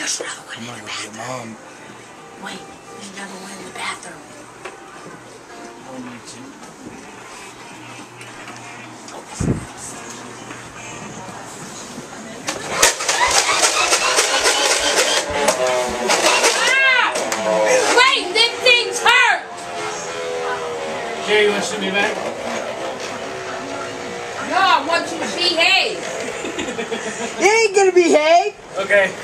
There's another one in the bathroom. Mom. Wait, there's another one in the bathroom. Me too. Wait, them things hurt! Jerry, you want to shoot me back? No, I want you to behave. You ain't gonna behave. Okay.